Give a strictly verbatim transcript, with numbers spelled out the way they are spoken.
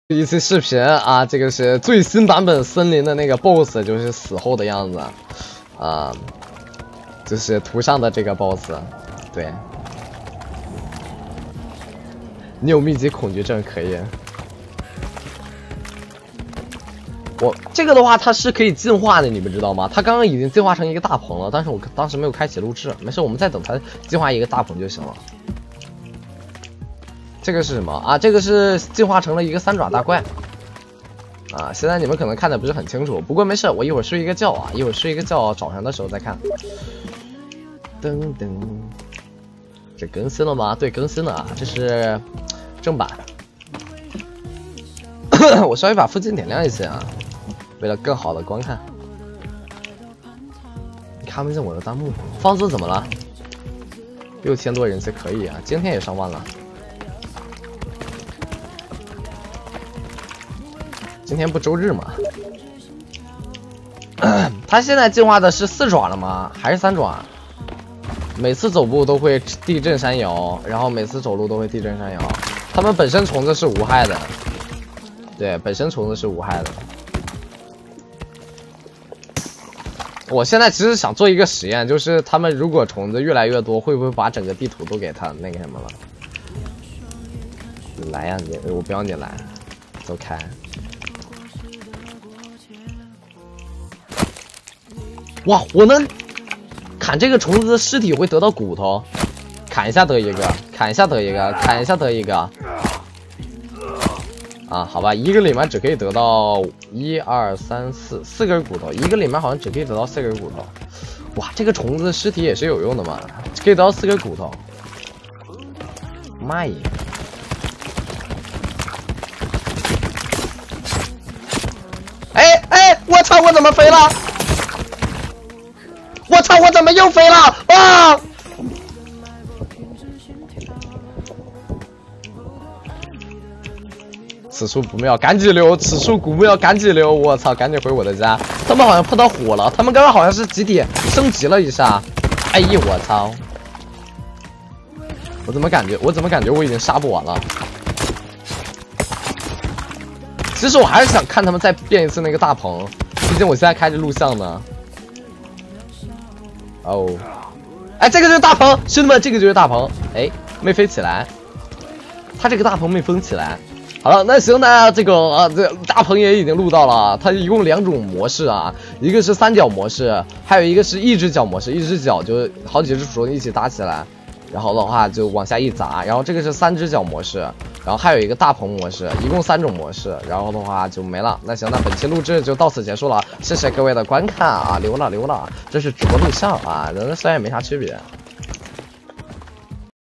一期视频啊，这个是最新版本森林的那个 B O S S， 就是死后的样子啊，就是图上的这个 B O S S， 对。你有密集恐惧症可以。我这个的话，它是可以进化的，你们知道吗？它刚刚已经进化成一个大棚了，但是我当时没有开启录制，没事，我们再等它进化一个大棚就行了。这个是什么啊？这个是进化成了一个三爪大怪啊！现在你们可能看的不是很清楚，不过没事，我一会儿睡一个觉啊，一会儿睡一个觉，早上的时候再看。噔噔，这更新了吗？对，更新了啊，这是正版。我稍微把附近点亮一些啊，为了更好的观看。你看没见我的弹幕？方子怎么了？六千多人气可以啊，今天也上万了。今天不周日吗？他现在进化的是四爪了吗？还是三爪？每次走步都会地震山摇，然后每次走路都会地震山摇。他们本身虫子是无害的，对，本身虫子是无害的。我现在其实想做一个实验，就是他们如果虫子越来越多，会不会把整个地图都给他那个什么了？你来呀你，我不要你来，走开。哇，我能砍这个虫子的尸体会得到骨头，砍一下得一个，砍一下得一个，砍一下得一个。啊，好吧，一个里面只可以得到一二三四四根骨头，一个里面好像只可以得到四根骨头。哇，这个虫子的尸体也是有用的嘛，可以得到四根骨头。妈耶！哎哎，我操，我怎么飞了？我操！我怎么又飞了？啊！此处不妙，赶紧溜！此处不妙，赶紧溜！我操，赶紧回我的家！他们好像碰到火了，他们刚刚好像是集体升级了一下。哎呀，我操！我怎么感觉？我怎么感觉我已经杀不完了？其实我还是想看他们再变一次那个大棚，毕竟我现在开着录像呢。哦，哎，这个就是大棚，兄弟们，这个就是大棚。哎，没飞起来，他这个大棚没封起来。好了，那行，那这个啊，这大棚也已经录到了。它一共两种模式啊，一个是三角模式，还有一个是一只脚模式。一只脚就好几只虫一起打起来，然后的话就往下一砸。然后这个是三只脚模式，然后还有一个大棚模式，一共三种模式。然后的话就没了。那行，那本期录制就到此结束了，谢谢各位的观看啊，溜了溜了，这是直播录像啊，人虽然也没啥区别。